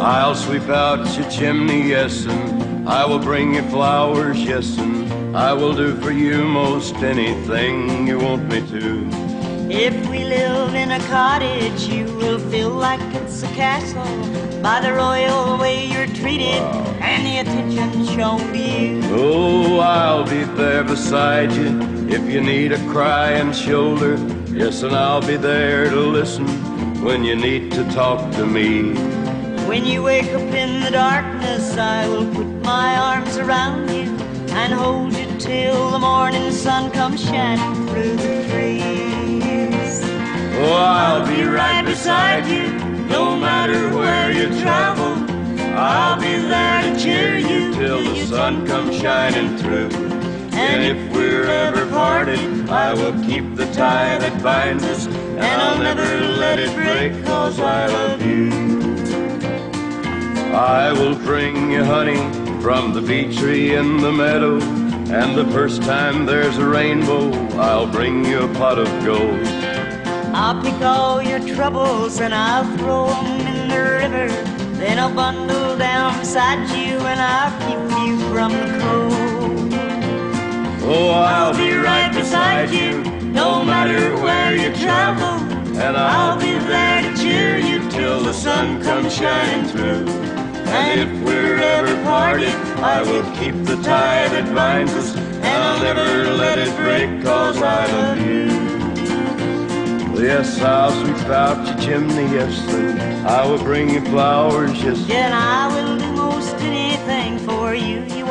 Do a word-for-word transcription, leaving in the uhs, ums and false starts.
I'll sweep out your chimney, yes, and I will bring you flowers, yes, and I will do for you most anything you want me to. If we live in a cottage, you will feel like it's a castle by the royal way you're treated Wow. and the attention shown to you. Oh, I'll be there beside you if you need a crying shoulder, yes, and I'll be there to listen when you need to talk to me. When you wake up in the darkness, I will put my arms around you and hold you till the morning sun comes shining through the trees. Oh, I'll be right beside you, no matter where you travel. I'll be there to cheer you till the sun comes shining through. And if we're ever parted, I will keep the tie that binds us, and I'll never let it break, 'cause I love you. I will bring you honey from the beech tree in the meadow, and the first time there's a rainbow, I'll bring you a pot of gold. I'll pick all your troubles and I'll throw them in the river. Then I'll bundle down beside you and I'll keep you from the cold. Oh, I'll be right beside you, no matter where you travel, and I'll be there to cheer you till the sun comes shining through. And if we're ever parted, I will keep the tie that binds us, and I'll never let it break, 'cause I love you. Yes, I'll sweep out your chimney, yes, and I will bring you flowers, yes. And I will do most anything for you.